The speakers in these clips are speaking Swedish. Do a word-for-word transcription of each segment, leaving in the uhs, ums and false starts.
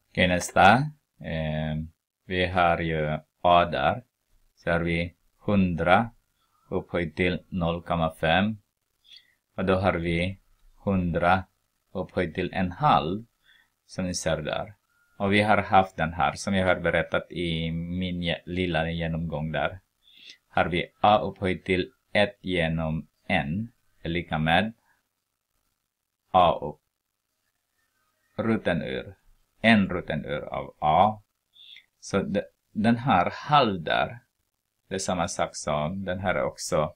Okej, nästa. Eh, vi har ju A där. Så har vi hundra upphöjt till noll komma fem. Och då har vi hundra upphöjt till en halv. Som ni ser där. Och vi har haft den här som jag har berättat i min lilla genomgång där. Har vi A upphöjt till ett genom n är lika med A upp roten ur en roten ur av A. Så de, den här halv där, det är samma sak som den här är också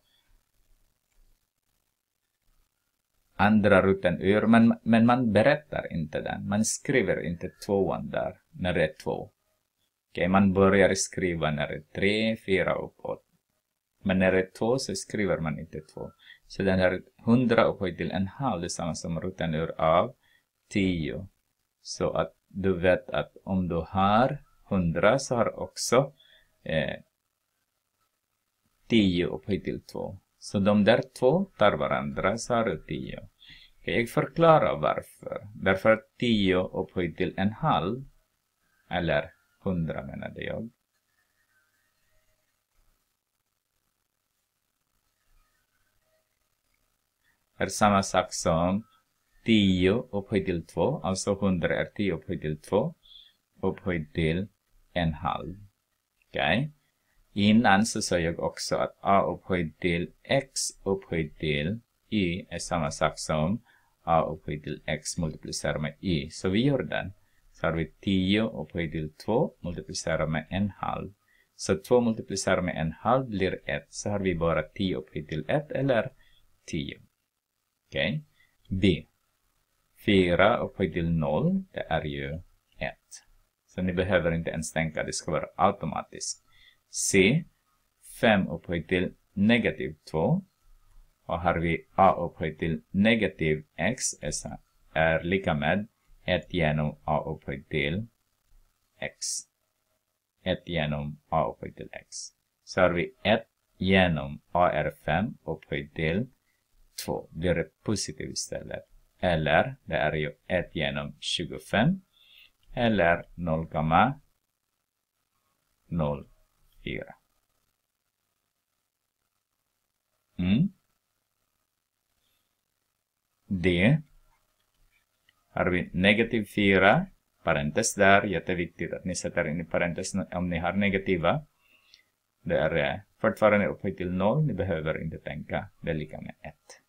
andra roten ur, men, men man berättar inte den. Man skriver inte tvåan där när det är två. Okej, man börjar skriva när det är tre, fyra uppåt. Men när det är två så skriver man inte två. Så den här hundra upphöjt till en halv är samma som roten ur av tio. Så att du vet att om du har hundra så har också eh, tio upphöjt till två. Så de där två tar varandra så har du tio. Jag förklarar varför. Därför att tio upphöjt till en halv, eller hundra menade jag. Är samma sak som tio upphöjt till två. Alltså hundra är tio upphöjt till två. Upphöjt till en halv. Okej. Okay. Innan så sa jag också att A upphöjt till X upphöjt till Y är samma sak som A upphöjt till X multiplicerat med Y. Så vi gör den. Så har vi tio upphöjt till två multiplicerat med en halv. Så två multiplicerat med en halv blir ett. Så har vi bara tio upphöjt till ett eller tio. Okej. Okay. B. fyra upphöjt till noll. Det är ju ett. Så ni behöver inte ens tänka. Det ska vara automatiskt. C. fem upphöjt till negativ två. Och har vi A upphöjt till negativ X är lika med ett genom A upphöjt till X. ett genom A upphöjt till X. Så har vi ett genom A är fem upphöjt till två. Blir det positivt istället. Eller det är ju ett genom tjugofem. Eller noll komma noll fyra. Mm. D. Har vi negativ fyra. Parentes där. Jätteviktigt att ni sätter in i parentes om ni har negativa. Det är fortfarande upphöjt till noll. Ni behöver inte tänka. Det är lika med ett.